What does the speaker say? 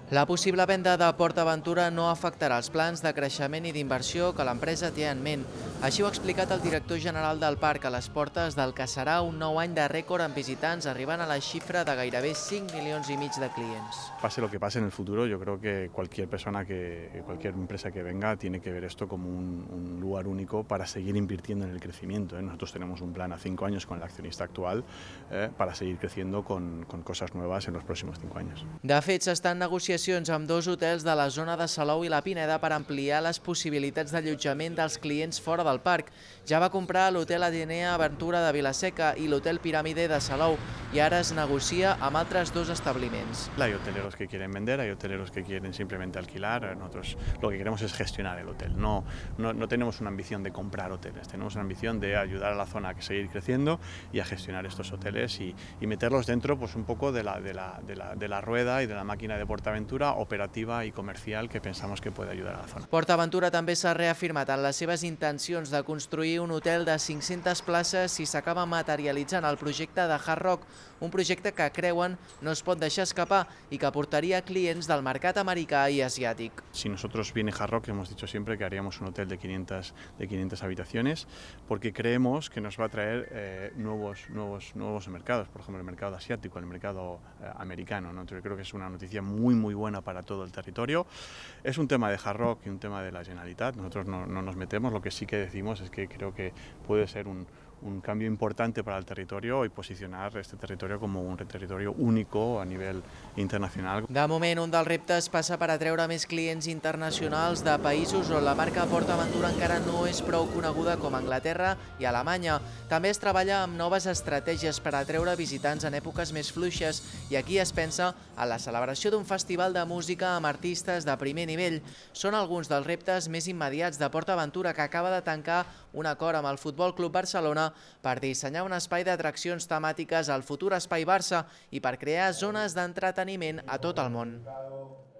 La possible venda de PortAventura no afectarà els plans de creixement i d'inversió que l'empresa té en ment. Així ho ha explicat el director general del parc a les portes del que serà un nou any de rècord en visitants, arribant a la xifra de gairebé 5,5 milions de clients. Pase lo que pase en el futuro, yo creo que cualquier empresa que venga tiene que ver esto como un lugar único para seguir invirtiendo en el crecimiento. Nosotros tenemos un plan a 5 años con el accionista actual para seguir creciendo con cosas nuevas en los próximos 5 años. De fet, s'estan negociacions amb dos hotels de la zona de Salou i la Pineda per ampliar les possibilitats d'allotjament dels clients fora del parc. Ja va comprar l'hotel Atenea Aventura de Vilaseca i l'hotel Pirámide de Salou i ara es negocia amb altres dos establiments. Hay hoteleros que quieren vender, hay hoteleros que quieren simplemente alquilar. Nosotros lo que queremos es gestionar el hotel. No tenemos una ambición de comprar hoteles, tenemos una ambición de ayudar a la zona a seguir creciendo y a gestionar estos hoteles y meterlos dentro pues un poco de la rueda y de la máquina de PortAventura operativa i comercial que pensamos que puede ayudar a la zona. PortAventura també s'ha reafirmat en les seves intencions de construir un hotel de 500 places si s'acaba materialitzant el projecte de Hard Rock, un projecte que creuen no es pot deixar escapar i que portaria clients del mercat americà i asiàtic. Si nosotros viene Hard Rock, hemos dicho siempre que haríamos un hotel de 500 habitaciones porque creemos que nos va a traer nuevos mercados, por ejemplo el mercado asiático, el mercado americano. Yo creo que es una noticia muy buena para todo el territorio. Es un tema de Hard Rock y un tema de la Generalitat. Nosotros no nos metemos, lo que sí que decimos es que creo que puede ser un cambio importante para el territorio y posicionar este territorio como un territorio único a nivell internacional. De moment, un dels reptes passa per atreure més clients internacionals de països on la marca PortAventura encara no és prou coneguda, com Anglaterra i Alemanya. També es treballa amb noves estratègies per atreure visitants en èpoques més fluixes i aquí es pensa en la celebració d'un festival de música amb artistes de primer nivell. Són alguns dels reptes més immediats de PortAventura, que acaba de tancar un acord amb el Futbol Club Barcelona per dissenyar un espai d'atraccions temàtiques al futur Espai Barça i per crear zones d'entreteniment a tot el món.